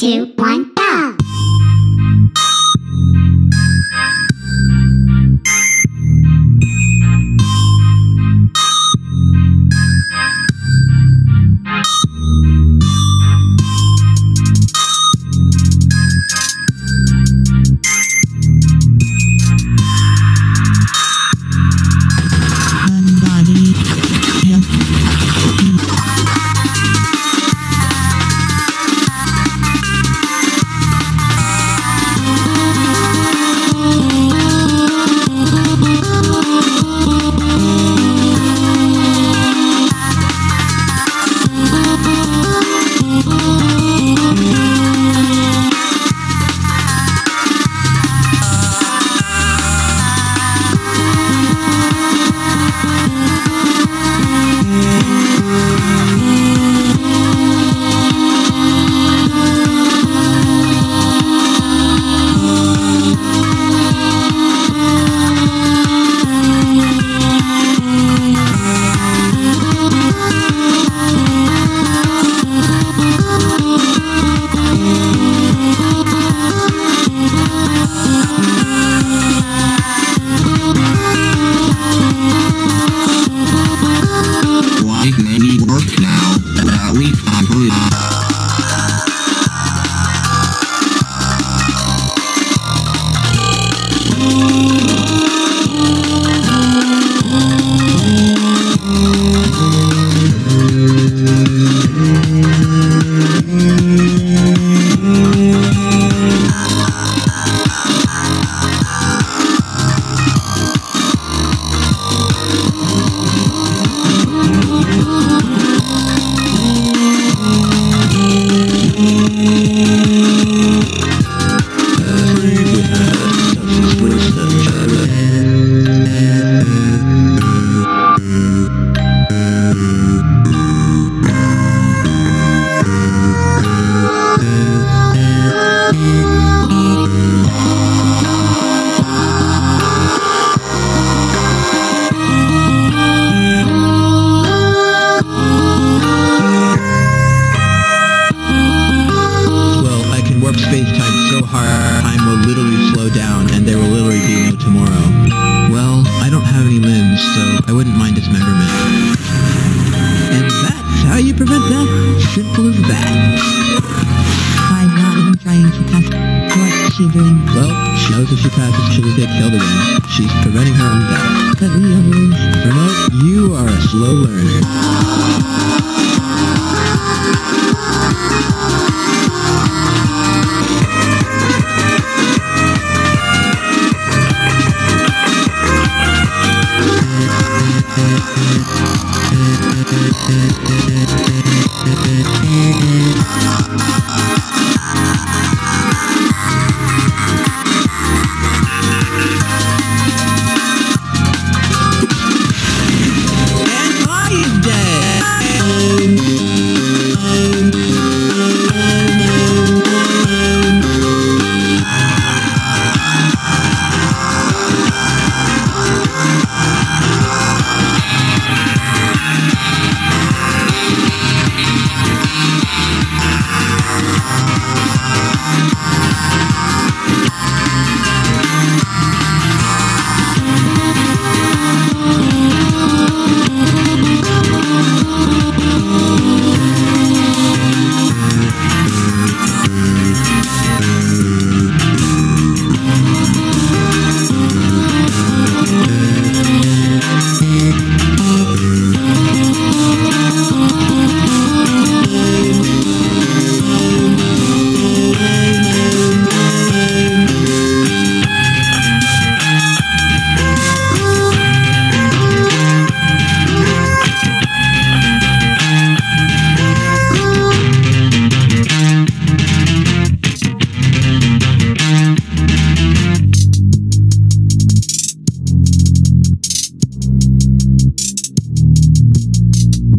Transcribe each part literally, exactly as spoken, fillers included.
two, one, go!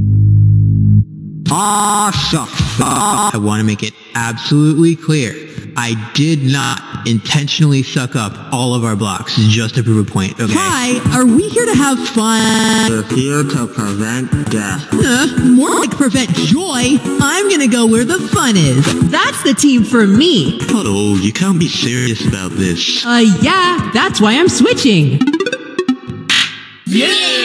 I want to make it absolutely clear. I did not intentionally suck up all of our blocks just to prove a point, okay? Hi, are we here to have fun? We're here to prevent death. Uh, more like prevent joy. I'm gonna go where the fun is. That's the team for me. Oh, you can't be serious about this. Uh, yeah, that's why I'm switching. Yeah!